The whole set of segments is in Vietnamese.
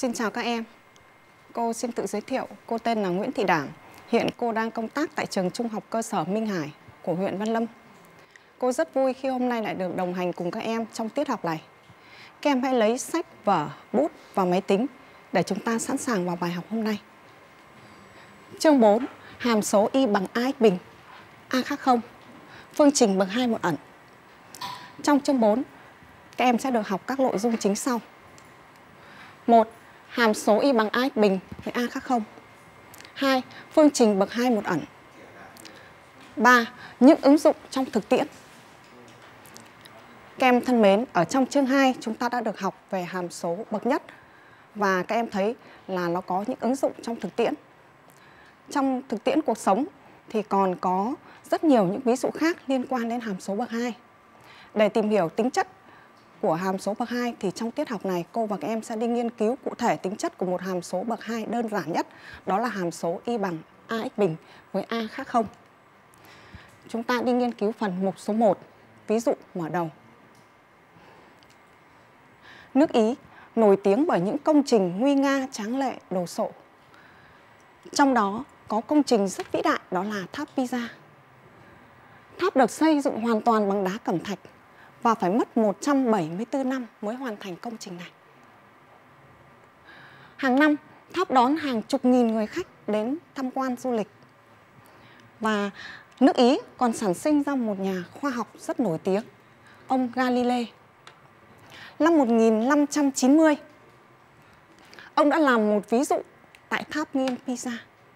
Xin chào các em. Cô xin tự giới thiệu, cô tên là Nguyễn Thị Đảng. Hiện cô đang công tác tại trường Trung học cơ sở Minh Hải của huyện Văn Lâm. Cô rất vui khi hôm nay lại được đồng hành cùng các em trong tiết học này. Các em hãy lấy sách, vở, bút và máy tính để chúng ta sẵn sàng vào bài học hôm nay. Chương 4. Hàm số y bằng ax bình. A khác 0. Phương trình bậc 2 một ẩn. Trong chương 4, các em sẽ được học các nội dung chính sau. 1. Hàm số y bằng ax bình với a khác 0. 2. Phương trình bậc 2 một ẩn. 3. Những ứng dụng trong thực tiễn. Các em thân mến, ở trong chương 2 chúng ta đã được học về hàm số bậc nhất và các em thấy là nó có những ứng dụng trong thực tiễn. Trong thực tiễn cuộc sống thì còn có rất nhiều những ví dụ khác liên quan đến hàm số bậc 2. Để tìm hiểu tính chất của hàm số bậc 2 thì trong tiết học này cô và các em sẽ đi nghiên cứu cụ thể tính chất của một hàm số bậc 2 đơn giản nhất, đó là hàm số y bằng ax bình với a khác 0. Chúng ta đi nghiên cứu phần mục số 1, ví dụ mở đầu. Nước Ý nổi tiếng bởi những công trình nguy nga tráng lệ đồ sộ. Trong đó có công trình rất vĩ đại, đó là tháp Pisa. Tháp được xây dựng hoàn toàn bằng đá cẩm thạch và phải mất 174 năm mới hoàn thành công trình này. Hàng năm, tháp đón hàng chục nghìn người khách đến tham quan du lịch. Và nước Ý còn sản sinh ra một nhà khoa học rất nổi tiếng, ông Galilei. Năm 1590, ông đã làm một ví dụ tại tháp nghiêng Pisa.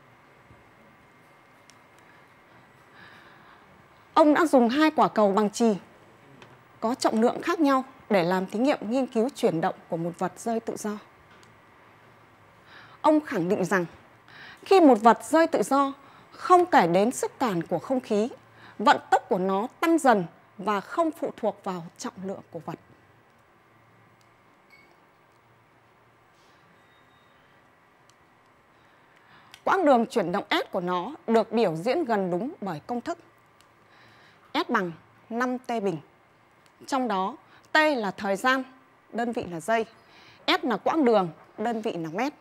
Ông đã dùng 2 quả cầu bằng chì có trọng lượng khác nhau để làm thí nghiệm nghiên cứu chuyển động của một vật rơi tự do. Ông khẳng định rằng khi một vật rơi tự do, không kể đến sức cản của không khí, vận tốc của nó tăng dần và không phụ thuộc vào trọng lượng của vật. Quãng đường chuyển động s của nó được biểu diễn gần đúng bởi công thức S bằng 5t bình. Trong đó t là thời gian, đơn vị là giây, s là quãng đường, đơn vị là mét.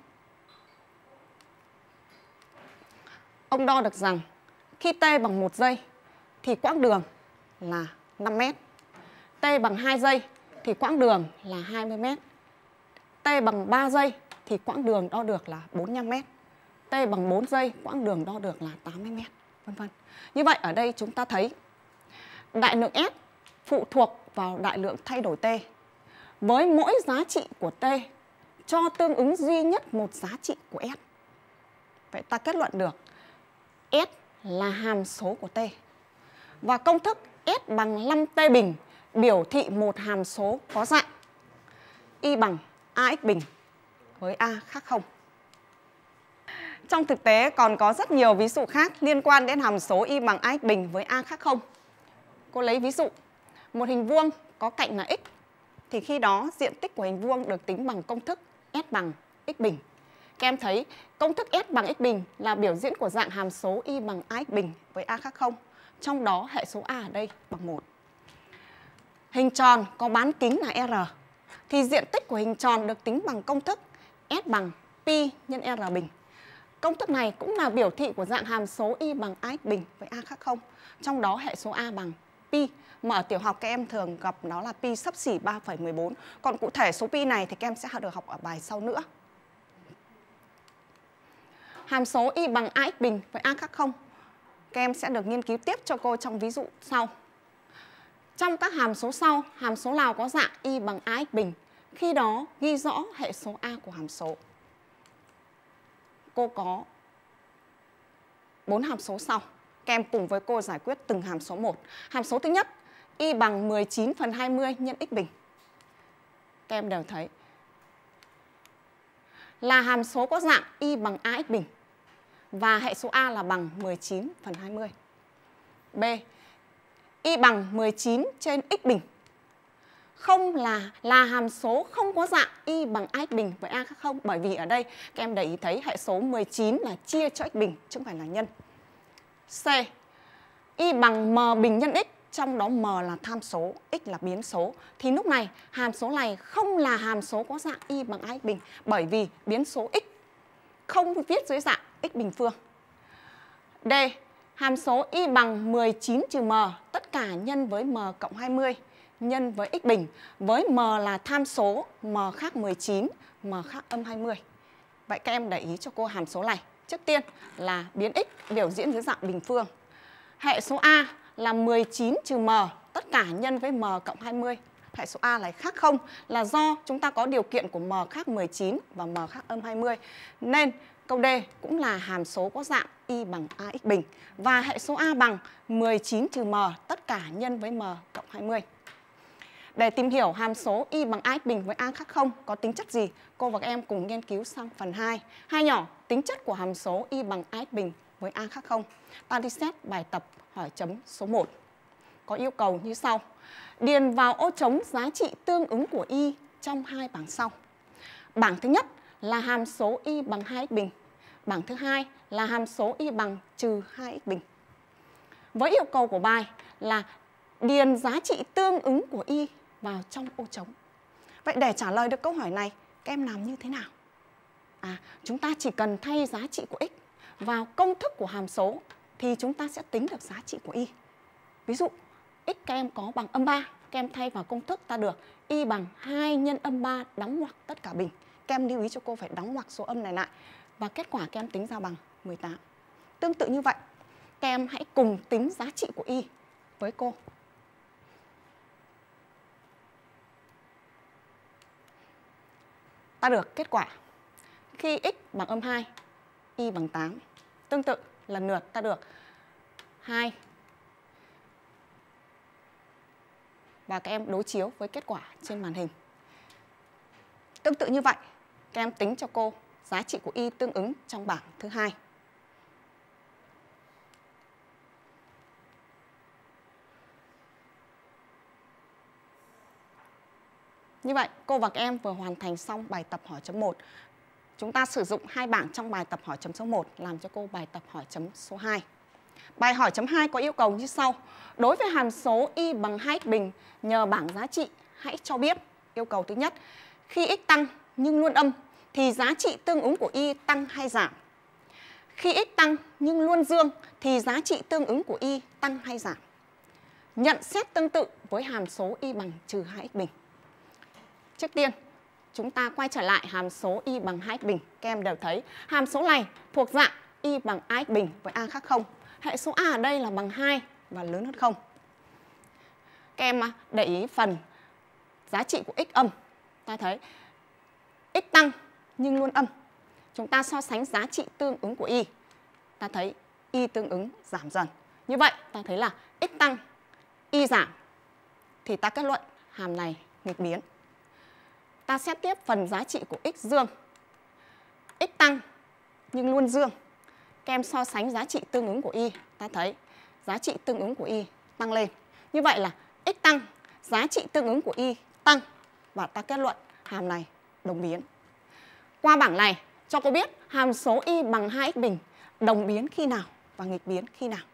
Ông đo được rằng khi t bằng 1 giây thì quãng đường là 5 mét. T bằng 2 giây thì quãng đường là 20 mét. T bằng 3 giây thì quãng đường đo được là 45 mét. T bằng 4 giây, quãng đường đo được là 80 mét, vân vân. Như vậy ở đây chúng ta thấy đại lượng S phụ thuộc vào đại lượng thay đổi T. Với mỗi giá trị của T cho tương ứng duy nhất một giá trị của S. Vậy ta kết luận được S là hàm số của T. Và công thức S bằng 5t bình biểu thị một hàm số có dạng y bằng ax bình với a khác 0. Trong thực tế còn có rất nhiều ví dụ khác liên quan đến hàm số y bằng ax bình với a khác 0. Cô lấy ví dụ, một hình vuông có cạnh là x, thì khi đó diện tích của hình vuông được tính bằng công thức S bằng x bình. Các em thấy công thức S bằng x bình là biểu diễn của dạng hàm số y bằng ax bình với a khác 0. Trong đó hệ số a ở đây bằng 1. Hình tròn có bán kính là R, thì diện tích của hình tròn được tính bằng công thức S bằng pi nhân R bình. Công thức này cũng là biểu thị của dạng hàm số y bằng ax bình với a khác 0. Trong đó hệ số a bằng pi, mà ở tiểu học các em thường gặp đó là pi xấp xỉ 3,14. Còn cụ thể số pi này thì các em sẽ được học ở bài sau nữa. Hàm số y bằng ax bình với a khác 0, các em sẽ được nghiên cứu tiếp cho cô trong ví dụ sau. Trong các hàm số sau, hàm số nào có dạng y bằng ax bình, khi đó ghi rõ hệ số a của hàm số. Cô có 4 hàm số sau. Các em cùng với cô giải quyết từng hàm số 1. Hàm số thứ nhất, y bằng 19/20 nhân x bình. Các em đều thấy là hàm số có dạng y bằng ax bình và hệ số a là bằng 19/20. B. Y bằng 19 trên x bình. Không là hàm số không có dạng y bằng ax bình với a khác 0, bởi vì ở đây các em để ý thấy hệ số 19 là chia cho x bình chứ không phải là nhân. C. Y bằng m bình nhân x trong đó m là tham số, x là biến số. Thì lúc này hàm số này không là hàm số có dạng y bằng ax bình, bởi vì biến số x không viết dưới dạng x bình phương. D. Hàm số y bằng 19 trừ m, tất cả nhân với m cộng 20 nhân với x bình, với m là tham số, m khác 19, m khác âm 20. Vậy các em để ý cho cô hàm số này. Trước tiên là biến x biểu diễn dưới dạng bình phương. Hệ số A là 19 trừ m, tất cả nhân với m cộng 20. Hệ số A này khác 0 là do chúng ta có điều kiện của m khác 19 và m khác âm 20. Nên câu D cũng là hàm số có dạng y bằng ax bình. Và hệ số A bằng 19 trừ m, tất cả nhân với m cộng 20. Để tìm hiểu hàm số y bằng ax bình với a khác 0 có tính chất gì, cô và các em cùng nghiên cứu sang phần 2. Hai nhỏ, tính chất của hàm số y bằng ax bình với a khác 0. Ta đi xét bài tập hỏi chấm số 1. Có yêu cầu như sau. Điền vào ô trống giá trị tương ứng của y trong hai bảng sau. Bảng thứ nhất là hàm số y bằng 2x bình. Bảng thứ hai là hàm số y bằng trừ 2x bình. Với yêu cầu của bài là điền giá trị tương ứng của y vào trong ô trống. Vậy để trả lời được câu hỏi này, các em làm như thế nào? Chúng ta chỉ cần thay giá trị của x vào công thức của hàm số thì chúng ta sẽ tính được giá trị của y. Ví dụ, x các em có bằng âm 3, các em thay vào công thức ta được y bằng 2 nhân âm 3 đóng ngoặc tất cả bình. Các em lưu ý cho cô phải đóng ngoặc số âm này lại. Và kết quả các em tính ra bằng 18. Tương tự như vậy, các em hãy cùng tính giá trị của y với cô. Ta được kết quả khi x bằng âm 2, y bằng 8. Tương tự, lần lượt ta được 2. Và các em đối chiếu với kết quả trên màn hình. Tương tự như vậy, các em tính cho cô giá trị của y tương ứng trong bảng thứ hai. Như vậy, cô và các em vừa hoàn thành xong bài tập hỏi chấm 1. Chúng ta sử dụng hai bảng trong bài tập hỏi chấm số 1 làm cho cô bài tập hỏi chấm số 2. Bài hỏi chấm 2 có yêu cầu như sau. Đối với hàm số y bằng 2x bình, nhờ bảng giá trị hãy cho biết. Yêu cầu thứ nhất, khi x tăng nhưng luôn âm thì giá trị tương ứng của y tăng hay giảm? Khi x tăng nhưng luôn dương thì giá trị tương ứng của y tăng hay giảm? Nhận xét tương tự với hàm số y bằng trừ 2x bình. Trước tiên, chúng ta quay trở lại hàm số y bằng 2x bình. Các em đều thấy hàm số này thuộc dạng y bằng ax bình với a khác 0. Hệ số a ở đây là bằng 2 và lớn hơn 0. Các em để ý phần giá trị của x âm. Ta thấy x tăng nhưng luôn âm. Chúng ta so sánh giá trị tương ứng của y. Ta thấy y tương ứng giảm dần. Như vậy ta thấy là x tăng, y giảm. Thì ta kết luận hàm này nghịch biến. Ta xét tiếp phần giá trị của x dương. X tăng nhưng luôn dương. Các em so sánh giá trị tương ứng của y. Ta thấy giá trị tương ứng của y tăng lên. Như vậy là x tăng, giá trị tương ứng của y tăng. Và ta kết luận hàm này đồng biến. Qua bảng này cho cô biết hàm số y bằng 2x bình đồng biến khi nào và nghịch biến khi nào.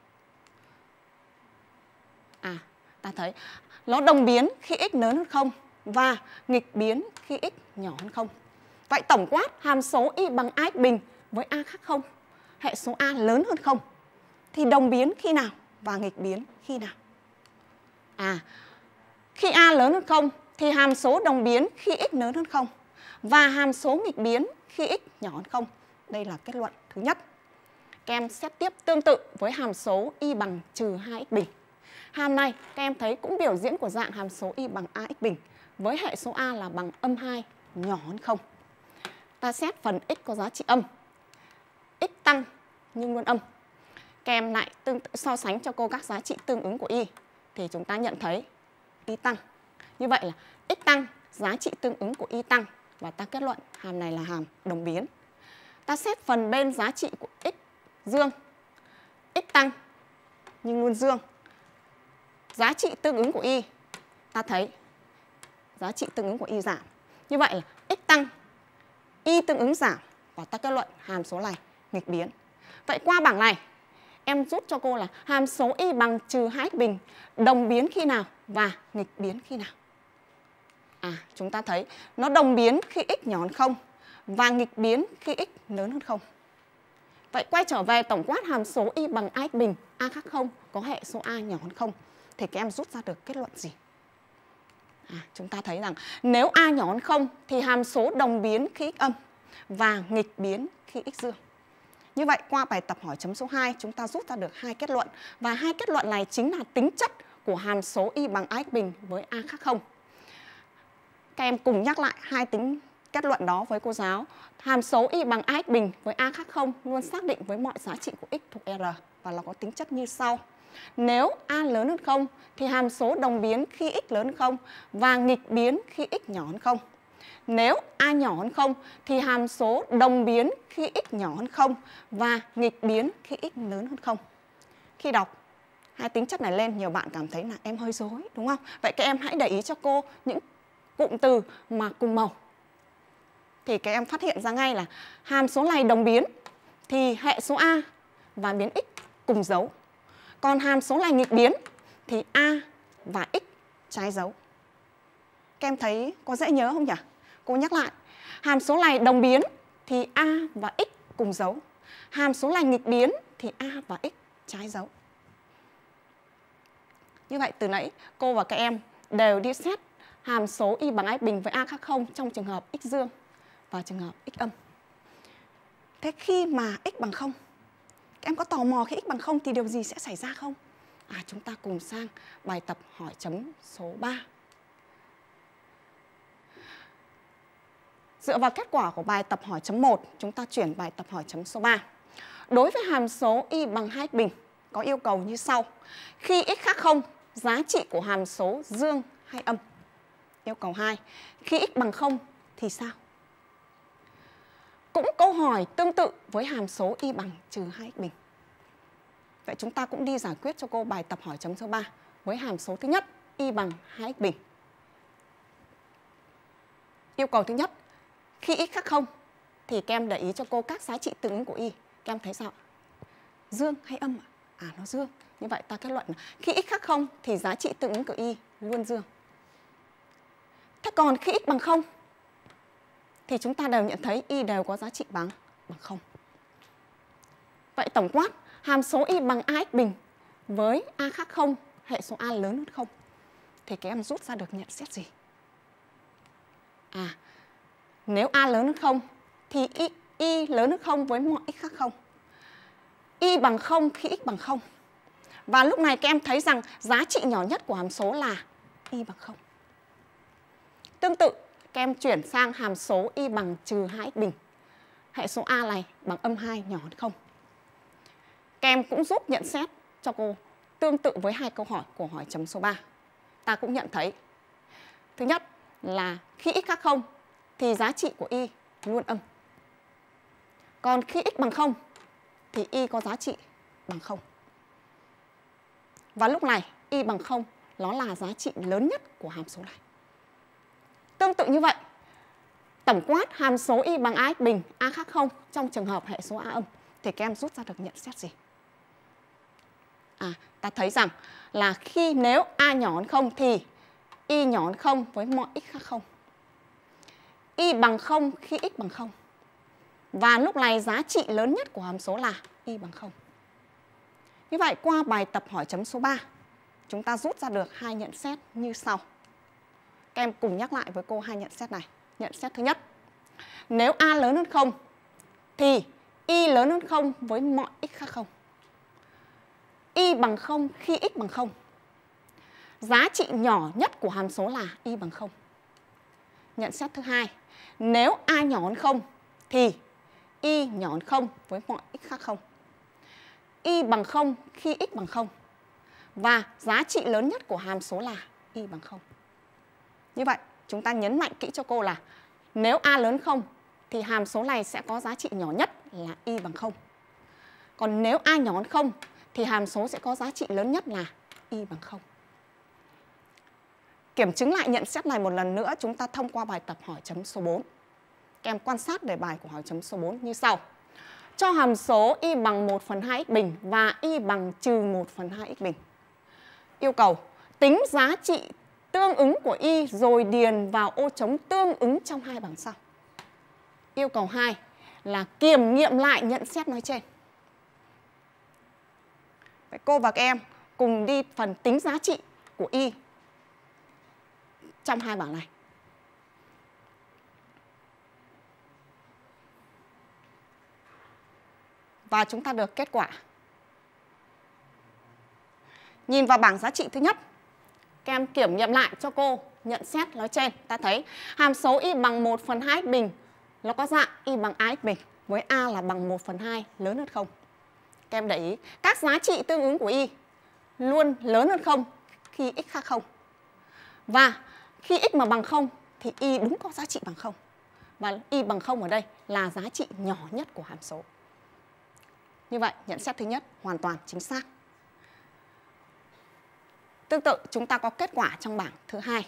Ta thấy nó đồng biến khi x lớn hơn 0 và nghịch biến khi x nhỏ hơn 0. Vậy tổng quát hàm số y bằng ax bình với a khác 0, hệ số a lớn hơn 0 thì đồng biến khi nào và nghịch biến khi nào? Khi a lớn hơn 0 thì hàm số đồng biến khi x lớn hơn 0 và hàm số nghịch biến khi x nhỏ hơn 0. Đây là kết luận thứ nhất. Các em xét tiếp tương tự với hàm số y bằng trừ 2x bình. Hàm này các em thấy cũng biểu diễn của dạng hàm số y bằng ax bình với hệ số a là bằng âm 2 nhỏ hơn 0. Ta xét phần x có giá trị âm. X tăng nhưng luôn âm. Các em lại so sánh cho cô các giá trị tương ứng của y thì chúng ta nhận thấy y tăng. Như vậy là x tăng, giá trị tương ứng của y tăng và ta kết luận hàm này là hàm đồng biến. Ta xét phần bên giá trị của x dương. X tăng nhưng luôn dương. Giá trị tương ứng của y ta thấy giá trị tương ứng của y giảm. Như vậy là x tăng, y tương ứng giảm và ta kết luận hàm số này nghịch biến. Vậy qua bảng này em rút cho cô là hàm số y bằng trừ 2x bình đồng biến khi nào và nghịch biến khi nào. Chúng ta thấy nó đồng biến khi x nhỏ hơn 0 và nghịch biến khi x lớn hơn 0. Vậy quay trở về tổng quát hàm số y bằng ax bình, a khác 0 có hệ số a nhỏ hơn 0 thì các em rút ra được kết luận gì? Chúng ta thấy rằng nếu a nhỏ hơn 0 thì hàm số đồng biến khi x âm và nghịch biến khi x dương. Như vậy qua bài tập hỏi chấm số 2 chúng ta rút ra được 2 kết luận và 2 kết luận này chính là tính chất của hàm số y bằng ax bình với a khác 0. Các em cùng nhắc lại 2 tính kết luận đó với cô giáo. Hàm số y bằng ax bình với a khác 0 luôn xác định với mọi giá trị của x thuộc R và nó có tính chất như sau. Nếu a lớn hơn 0 thì hàm số đồng biến khi x lớn hơn 0 và nghịch biến khi x nhỏ hơn 0. Nếu a nhỏ hơn 0 thì hàm số đồng biến khi x nhỏ hơn 0 và nghịch biến khi x lớn hơn 0. Khi đọc 2 tính chất này lên nhiều bạn cảm thấy là em hơi rối đúng không? Vậy các em hãy để ý cho cô những cụm từ mà cùng màu. Thì các em phát hiện ra ngay là hàm số này đồng biến thì hệ số a và biến x cùng dấu. Còn hàm số này nghịch biến thì a và x trái dấu. Các em thấy có dễ nhớ không nhỉ? Cô nhắc lại. Hàm số này đồng biến thì a và x cùng dấu. Hàm số này nghịch biến thì a và x trái dấu. Như vậy từ nãy cô và các em đều đi xét hàm số y bằng ax bình với a khác 0 trong trường hợp x dương và trường hợp x âm. Thế khi mà x bằng 0, các em có tò mò khi x bằng 0 thì điều gì sẽ xảy ra không? Chúng ta cùng sang bài tập hỏi chấm số 3. Dựa vào kết quả của bài tập hỏi chấm 1, chúng ta chuyển bài tập hỏi chấm số 3. Đối với hàm số y bằng 2x bình có yêu cầu như sau. Khi x khác 0, giá trị của hàm số dương hay âm? Yêu cầu 2. Khi x bằng 0 thì sao? Cũng câu hỏi tương tự với hàm số y bằng trừ 2x bình. Vậy chúng ta cũng đi giải quyết cho cô bài tập hỏi chấm số 3 với hàm số thứ nhất y bằng 2x bình. Yêu cầu thứ nhất, khi x khác 0 thì các em để ý cho cô các giá trị tương ứng của y. Các em thấy sao? Dương hay âm ạ? Nó dương. Như vậy ta kết luận là khi x khác 0 thì giá trị tương ứng của y luôn dương. Thế còn khi x bằng 0 thì chúng ta đều nhận thấy y đều có giá trị bằng 0. Vậy tổng quát hàm số y bằng ax bình với a khác 0, hệ số a lớn hơn 0 thì các em rút ra được nhận xét gì? Nếu a lớn hơn 0 thì y lớn hơn 0 với mọi x khác 0. Y bằng 0 khi x bằng 0. Và lúc này các em thấy rằng giá trị nhỏ nhất của hàm số là y bằng 0. Tương tự, các em chuyển sang hàm số y bằng trừ 2x bình. Hệ số a này bằng âm 2 nhỏ hơn 0. Các em cũng giúp nhận xét cho cô tương tự với 2 câu hỏi của hỏi chấm số 3. Ta cũng nhận thấy thứ nhất là khi x khác 0 thì giá trị của y luôn âm. Còn khi x bằng 0 thì y có giá trị bằng 0. Và lúc này y bằng 0 nó là giá trị lớn nhất của hàm số này. Tương tự như vậy, tổng quát hàm số y bằng ax bình, a khác 0 trong trường hợp hệ số a âm thì các em rút ra được nhận xét gì? Ta thấy rằng là nếu a nhỏ hơn 0 thì y nhỏ hơn 0 với mọi x khác 0. Y bằng 0 khi x bằng 0. Và lúc này giá trị lớn nhất của hàm số là y bằng 0. Như vậy qua bài tập hỏi chấm số 3, chúng ta rút ra được 2 nhận xét như sau. Các em cùng nhắc lại với cô 2 nhận xét này. Nhận xét thứ nhất, nếu a lớn hơn 0 thì y lớn hơn 0 với mọi x khác 0. Y bằng 0 khi x bằng 0. Giá trị nhỏ nhất của hàm số là y bằng 0. Nhận xét thứ hai, nếu a nhỏ hơn 0 thì y nhỏ hơn 0 với mọi x khác 0. Y bằng 0 khi x bằng 0. Và giá trị lớn nhất của hàm số là y bằng 0. Như vậy, chúng ta nhấn mạnh kỹ cho cô là nếu a lớn 0 thì hàm số này sẽ có giá trị nhỏ nhất là y bằng 0. Còn nếu a nhỏ hơn 0 thì hàm số sẽ có giá trị lớn nhất là y bằng 0. Kiểm chứng lại nhận xét này một lần nữa, chúng ta thông qua bài tập hỏi chấm số 4. Các em quan sát đề bài của hỏi chấm số 4 như sau. cho hàm số y bằng 1/2 x bình và y bằng trừ 1/2 x bình. Yêu cầu tính giá trị tương ứng của y rồi điền vào ô trống tương ứng trong hai bảng sau. Yêu cầu 2 là kiểm nghiệm lại nhận xét nói trên. Vậy cô và các em cùng đi phần tính giá trị của y trong hai bảng này. Và chúng ta được kết quả. Nhìn vào bảng giá trị thứ nhất, các em kiểm nghiệm lại cho cô nhận xét nói trên. Ta thấy hàm số y bằng 1/2 x bình nó có dạng y bằng a x bình với a là bằng 1/2 lớn hơn 0. Các em để ý các giá trị tương ứng của y luôn lớn hơn 0 khi x khác 0. Và khi x mà bằng 0 thì y đúng có giá trị bằng 0. Và y bằng 0 ở đây là giá trị nhỏ nhất của hàm số. Như vậy, nhận xét thứ nhất hoàn toàn chính xác. Tương tự, chúng ta có kết quả trong bảng thứ hai.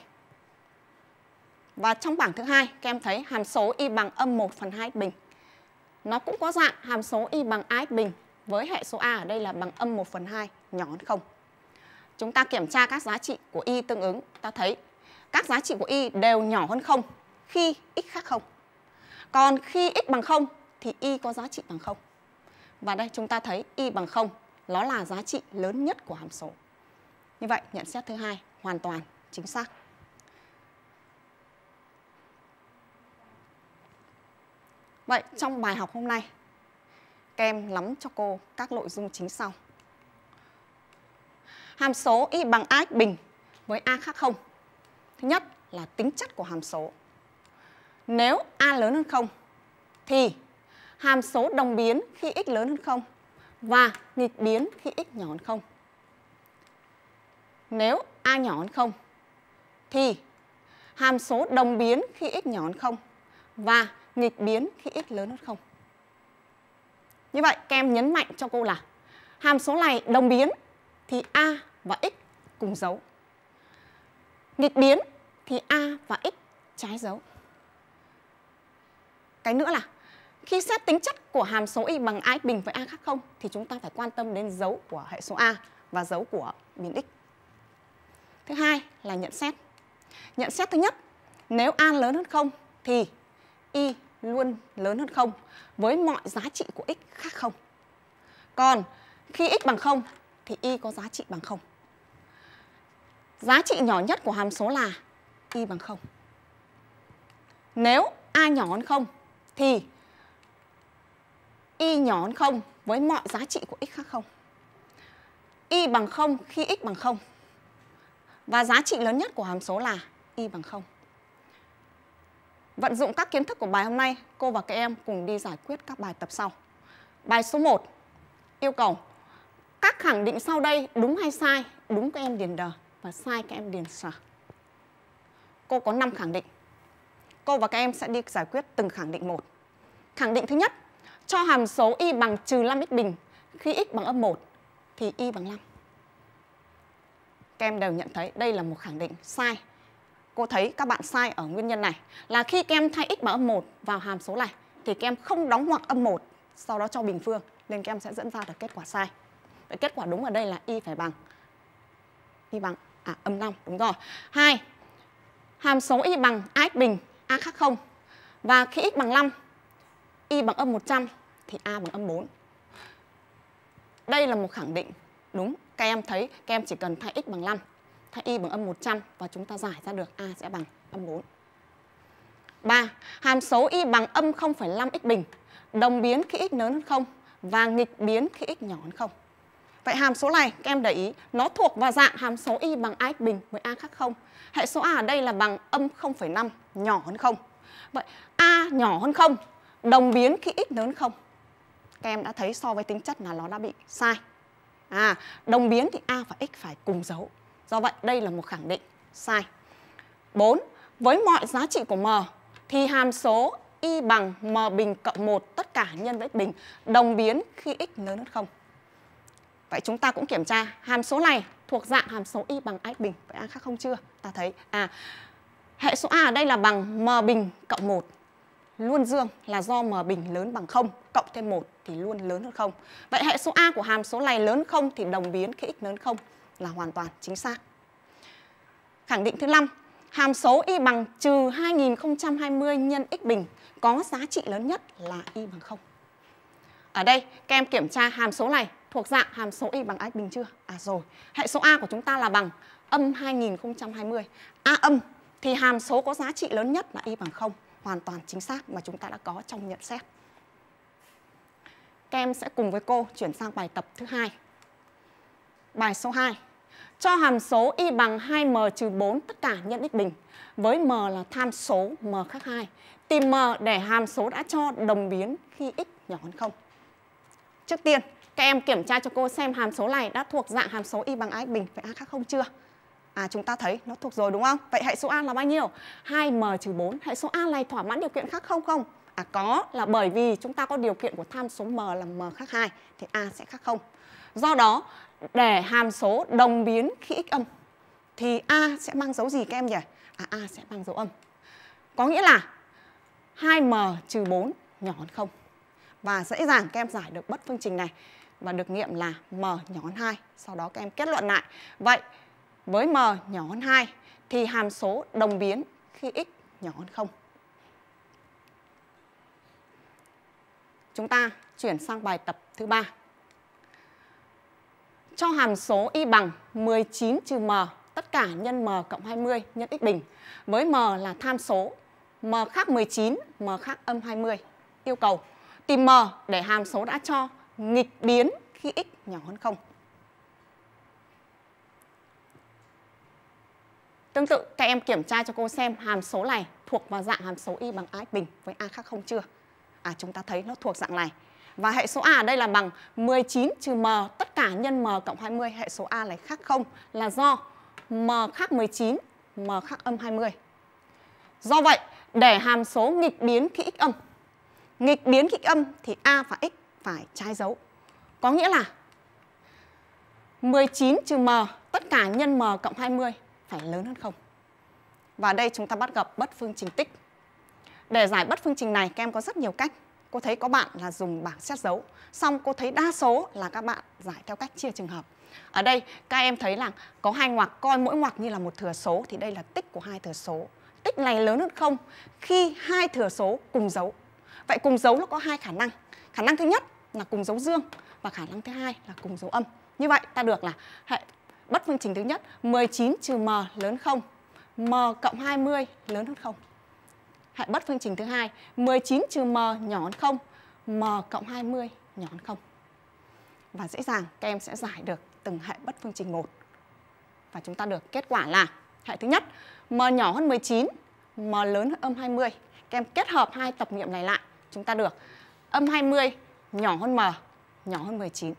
Và trong bảng thứ hai, các em thấy hàm số y bằng âm 1/2 x bình. Nó cũng có dạng hàm số y bằng a x bình với hệ số a ở đây là bằng âm 1/2 nhỏ hơn 0. Chúng ta kiểm tra các giá trị của y tương ứng, ta thấy các giá trị của y đều nhỏ hơn 0 khi x khác 0. Còn khi x bằng 0 thì y có giá trị bằng 0. Và đây chúng ta thấy y bằng 0, nó là giá trị lớn nhất của hàm số. Như vậy, nhận xét thứ hai hoàn toàn chính xác. Vậy, trong bài học hôm nay, các em nắm cho cô các nội dung chính sau. Hàm số y bằng a x bình với a khác 0. Thứ nhất là tính chất của hàm số. Nếu a lớn hơn 0 thì hàm số đồng biến khi x lớn hơn 0 và nghịch biến khi x nhỏ hơn 0. Nếu a nhỏ hơn 0 thì hàm số đồng biến khi x nhỏ hơn 0 và nghịch biến khi x lớn hơn 0. Như vậy, các em nhấn mạnh cho cô là hàm số này đồng biến thì a và x cùng dấu. Nghịch biến thì a và x trái dấu. Cái nữa là khi xét tính chất của hàm số y bằng a x bình với a khác 0 thì chúng ta phải quan tâm đến dấu của hệ số a và dấu của biến x. Thứ hai là nhận xét. Nhận xét thứ nhất, nếu a lớn hơn 0 thì y luôn lớn hơn 0 với mọi giá trị của x khác 0. Còn khi x bằng 0 thì y có giá trị bằng 0. Giá trị nhỏ nhất của hàm số là y bằng 0. Nếu a nhỏ hơn 0 thì y nhỏ hơn 0 với mọi giá trị của x khác 0. Y bằng 0 khi x bằng 0. Và giá trị lớn nhất của hàm số là y bằng 0. Vận dụng các kiến thức của bài hôm nay, cô và các em cùng đi giải quyết các bài tập sau. Bài số 1 yêu cầu các khẳng định sau đây đúng hay sai? Đúng các em điền đờ và sai các em điền sở. Cô có 5 khẳng định. Cô và các em sẽ đi giải quyết từng khẳng định một. Khẳng định thứ nhất, cho hàm số y bằng trừ 5x bình khi x bằng âm 1 thì y bằng 5. Các em đều nhận thấy đây là một khẳng định sai. Cô thấy các bạn sai ở nguyên nhân này là khi các em thay x bằng âm 1 vào hàm số này thì các em không đóng ngoặc âm 1 sau đó cho bình phương nên các em sẽ dẫn ra được kết quả sai. Vậy kết quả đúng ở đây là y phải bằng âm 5, đúng rồi. 2. Hàm số y bằng a x bình, a khác 0 và khi x bằng 5, y bằng âm 100 thì a bằng âm 4. Đây là một khẳng định đúng. Các em thấy các em chỉ cần thay x bằng 5, thay y bằng âm 100 và chúng ta giải ra được a sẽ bằng âm 4. 3. Hàm số y bằng âm 0,5x bình, đồng biến khi x lớn hơn 0 và nghịch biến khi x nhỏ hơn 0. Vậy hàm số này các em để ý nó thuộc vào dạng hàm số y bằng a x bình với a khác 0. Hệ số a ở đây là bằng âm 0,5 nhỏ hơn 0. Vậy a nhỏ hơn 0 đồng biến khi x lớn hơn 0. Các em đã thấy so với tính chất là nó đã bị sai. Đồng biến thì a và x phải cùng dấu. Do vậy đây là một khẳng định sai. 4. Với mọi giá trị của m thì hàm số y bằng m bình cộng 1 tất cả nhân với x bình đồng biến khi x lớn hơn 0. Vậy chúng ta cũng kiểm tra hàm số này thuộc dạng hàm số y bằng a x bình với a khác 0 chưa? Ta thấy hệ số a ở đây là bằng m bình cộng 1. luôn dương là do m bình lớn bằng 0, cộng thêm 1 thì luôn lớn hơn 0. Vậy hệ số A của hàm số này lớn 0 thì đồng biến khi x lớn 0 là hoàn toàn chính xác. Khẳng định thứ 5, hàm số y bằng trừ 2020 nhân x bình có giá trị lớn nhất là y bằng 0. Ở đây các em kiểm tra hàm số này thuộc dạng hàm số y bằng x bình chưa? À rồi, hệ số A của chúng ta là bằng âm 2020. A âm thì hàm số có giá trị lớn nhất là y bằng 0, hoàn toàn chính xác mà chúng ta đã có trong nhận xét. Các em sẽ cùng với cô chuyển sang bài tập thứ 2. Bài số 2. Cho hàm số y bằng 2m trừ 4 tất cả nhân x bình với m là tham số m khác 2. Tìm m để hàm số đã cho đồng biến khi x nhỏ hơn 0. Trước tiên, các em kiểm tra cho cô xem hàm số này đã thuộc dạng hàm số y bằng a x bình với a khác 0 chưa? À, chúng ta thấy nó thuộc rồi đúng không? Vậy hệ số A là bao nhiêu? 2m trừ 4. Hệ số A này thỏa mãn điều kiện khác 0 không? À có, là bởi vì chúng ta có điều kiện của tham số m là m khác 2 thì A sẽ khác 0. Do đó, để hàm số đồng biến khi x âm thì A sẽ mang dấu gì các em nhỉ? À, A sẽ mang dấu âm. Có nghĩa là 2m trừ 4 nhỏ hơn 0. Và dễ dàng các em giải được bất phương trình này và được nghiệm là m nhỏ hơn 2. Sau đó các em kết luận lại. Vậy với m nhỏ hơn 2 thì hàm số đồng biến khi x nhỏ hơn 0. Chúng ta chuyển sang bài tập thứ 3. Cho hàm số y bằng 19 trừ m tất cả nhân m cộng 20 nhân x bình với m là tham số m khác 19, m khác âm 20. Yêu cầu tìm m để hàm số đã cho nghịch biến khi x nhỏ hơn 0. Tương tự, các em kiểm tra cho cô xem hàm số này thuộc vào dạng hàm số y bằng a x bình với a khác 0 chưa? À, chúng ta thấy nó thuộc dạng này. Và hệ số A ở đây là bằng 19 trừ m tất cả nhân m cộng 20. Hệ số A này khác 0 là do m khác 19, m khác âm 20. Do vậy, để hàm số nghịch biến khi x âm, nghịch biến khi x âm thì A và x phải trái dấu. Có nghĩa là 19 trừ m tất cả nhân m cộng 20 phải lớn hơn 0. Và đây chúng ta bắt gặp bất phương trình tích. Để giải bất phương trình này các em có rất nhiều cách. Cô thấy có bạn là dùng bảng xét dấu. Xong cô thấy đa số là các bạn giải theo cách chia trường hợp. Ở đây các em thấy là có 2 ngoặc, coi mỗi ngoặc như là một thừa số thì đây là tích của 2 thừa số. Tích này lớn hơn 0 khi 2 thừa số cùng dấu. Vậy cùng dấu nó có 2 khả năng. Khả năng thứ nhất là cùng dấu dương và khả năng thứ hai là cùng dấu âm. Như vậy ta được là hệ bất phương trình thứ nhất 19 trừ m lớn 0, m cộng 20 lớn hơn 0. Hệ bất phương trình thứ hai 19 trừ m nhỏ hơn 0, m cộng 20 nhỏ hơn 0. Và dễ dàng các em sẽ giải được từng hệ bất phương trình một. Và chúng ta được kết quả là hệ thứ nhất m nhỏ hơn 19, m lớn hơn âm 20. Các em kết hợp hai tập nghiệm này lại, chúng ta được âm 20 nhỏ hơn m, nhỏ hơn 19.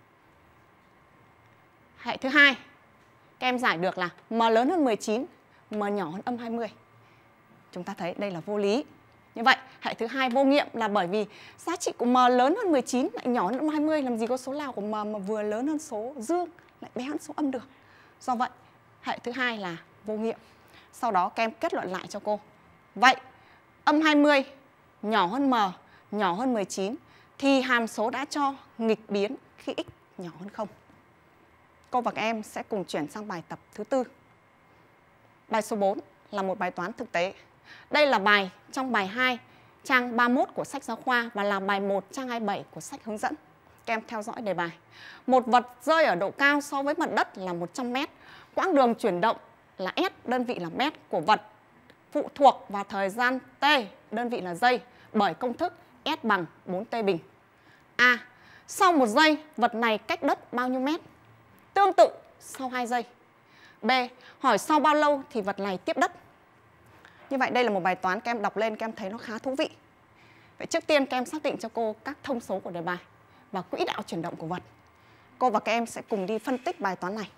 Hệ thứ hai, các em giải được là m lớn hơn 19, m nhỏ hơn âm 20. Chúng ta thấy đây là vô lý. Như vậy, hệ thứ hai vô nghiệm là bởi vì giá trị của m lớn hơn 19 lại nhỏ hơn âm 20, làm gì có số nào của m mà vừa lớn hơn số dương lại bé hơn số âm được. Do vậy, hệ thứ hai là vô nghiệm. Sau đó các em kết luận lại cho cô. Vậy, âm 20 nhỏ hơn m, nhỏ hơn 19 thì hàm số đã cho nghịch biến khi x nhỏ hơn 0. Cô và các em sẽ cùng chuyển sang bài tập thứ 4. Bài số 4 là một bài toán thực tế. Đây là bài trong bài 2 trang 31 của sách giáo khoa và là bài 1 trang 27 của sách hướng dẫn. Các em theo dõi đề bài. Một vật rơi ở độ cao so với mặt đất là 100 m. Quãng đường chuyển động là S, đơn vị là mét của vật phụ thuộc vào thời gian T, đơn vị là giây, bởi công thức S bằng 4T bình. A. Sau 1 giây, vật này cách đất bao nhiêu mét? Tương tự sau 2 giây. B. Hỏi sau bao lâu thì vật này tiếp đất? Như vậy đây là một bài toán các em đọc lên các em thấy nó khá thú vị. Vậy trước tiên các em xác định cho cô các thông số của đề bài và quỹ đạo chuyển động của vật. Cô và các em sẽ cùng đi phân tích bài toán này.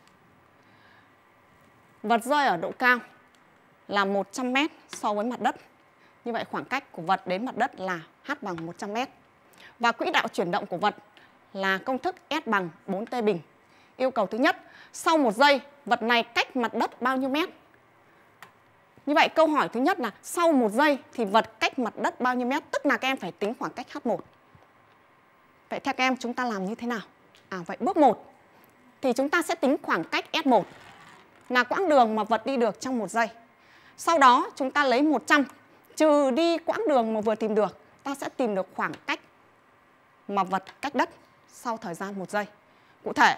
Vật rơi ở độ cao là 100 m so với mặt đất. Như vậy khoảng cách của vật đến mặt đất là h bằng 100 m. Và quỹ đạo chuyển động của vật là công thức S bằng 4T bình. Yêu cầu thứ nhất, sau 1 giây, vật này cách mặt đất bao nhiêu mét? Như vậy câu hỏi thứ nhất là sau 1 giây thì vật cách mặt đất bao nhiêu mét? Tức là các em phải tính khoảng cách H1. Vậy theo các em chúng ta làm như thế nào? Vậy bước 1 thì chúng ta sẽ tính khoảng cách S1 là quãng đường mà vật đi được trong 1 giây. Sau đó chúng ta lấy 100 trừ đi quãng đường mà vừa tìm được, ta sẽ tìm được khoảng cách mà vật cách đất sau thời gian 1 giây. Cụ thể,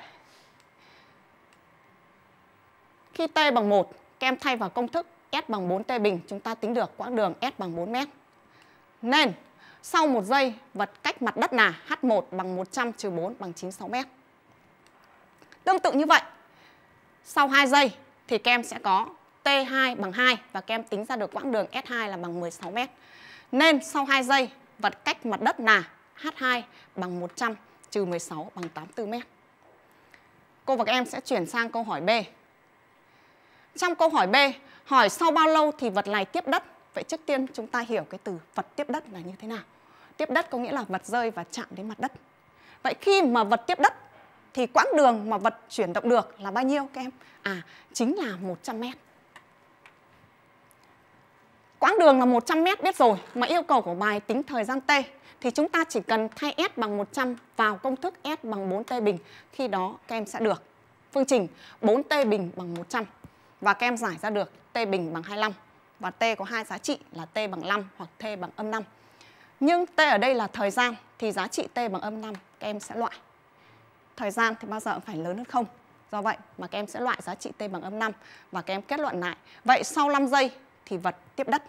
khi t bằng 1, các em thay vào công thức S bằng 4t bình, chúng ta tính được quãng đường S bằng 4 mét. Nên sau 1 giây, vật cách mặt đất là H1 bằng 100 trừ 4 bằng 96 mét. Tương tự như vậy, sau 2 giây thì các em sẽ có T2 bằng 2 và các em tính ra được quãng đường S2 là bằng 16 mét. Nên sau 2 giây, vật cách mặt đất là H2 bằng 100 trừ 16 bằng 84 mét. Cô và các em sẽ chuyển sang câu hỏi B. Trong câu hỏi B, hỏi sau bao lâu thì vật này tiếp đất? Vậy trước tiên chúng ta hiểu cái từ vật tiếp đất là như thế nào. Tiếp đất có nghĩa là vật rơi và chạm đến mặt đất. Vậy khi mà vật tiếp đất thì quãng đường mà vật chuyển động được là bao nhiêu các em? Chính là 100 mét. Quãng đường là 100 mét biết rồi, mà yêu cầu của bài tính thời gian t thì chúng ta chỉ cần thay S bằng 100 vào công thức S bằng 4t bình. Khi đó các em sẽ được phương trình 4t bình bằng 100. Và các em giải ra được t bình bằng 25. Và t có 2 giá trị là t bằng 5 hoặc t bằng âm 5. Nhưng t ở đây là thời gian thì giá trị t bằng âm 5 các em sẽ loại. Thời gian thì bao giờ cũng phải lớn hơn 0. Do vậy mà các em sẽ loại giá trị t bằng âm 5 và các em kết luận lại. Vậy sau 5 giây thì vật tiếp đất.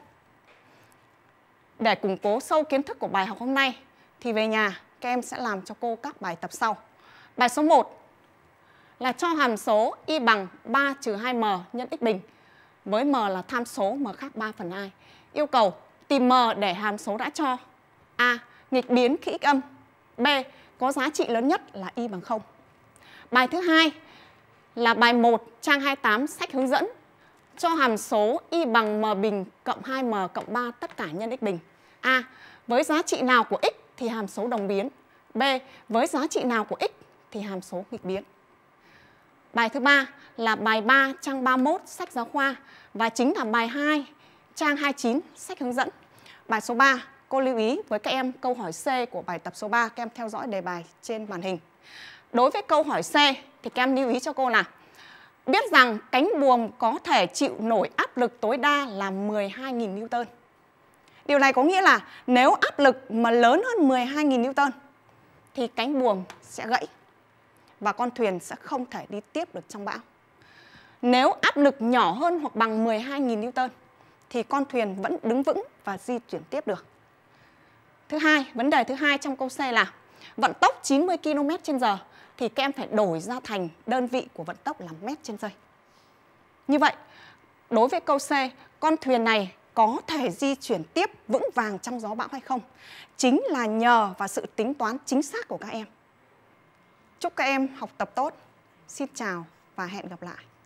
Để củng cố sâu kiến thức của bài học hôm nay thì về nhà các em sẽ làm cho cô các bài tập sau. Bài số 1 là cho hàm số y bằng 3 trừ 2m nhân x bình. Với m là tham số m khác 3/2. Yêu cầu tìm m để hàm số đã cho. A. Nghịch biến khi x âm. B. Có giá trị lớn nhất là y bằng 0. Bài thứ hai là bài 1 trang 28 sách hướng dẫn. Cho hàm số y bằng m bình cộng 2m cộng 3 tất cả nhân x bình. A. Với giá trị nào của x thì hàm số đồng biến. B. Với giá trị nào của x thì hàm số nghịch biến. Bài thứ ba là bài 3 trang 31 sách giáo khoa và chính là bài 2 trang 29 sách hướng dẫn. Bài số 3, cô lưu ý với các em câu hỏi C của bài tập số 3, các em theo dõi đề bài trên màn hình. Đối với câu hỏi C thì các em lưu ý cho cô là biết rằng cánh buồm có thể chịu nổi áp lực tối đa là 12.000 Newton. Điều này có nghĩa là nếu áp lực mà lớn hơn 12.000 Newton thì cánh buồm sẽ gãy và con thuyền sẽ không thể đi tiếp được trong bão. Nếu áp lực nhỏ hơn hoặc bằng 12.000 Newton thì con thuyền vẫn đứng vững và di chuyển tiếp được. Thứ hai, vấn đề thứ hai trong câu C là vận tốc 90 km/h thì các em phải đổi ra thành đơn vị của vận tốc là mét trên giây. Như vậy, đối với câu C, con thuyền này có thể di chuyển tiếp vững vàng trong gió bão hay không? Chính là nhờ vào sự tính toán chính xác của các em. Chúc các em học tập tốt. Xin chào và hẹn gặp lại.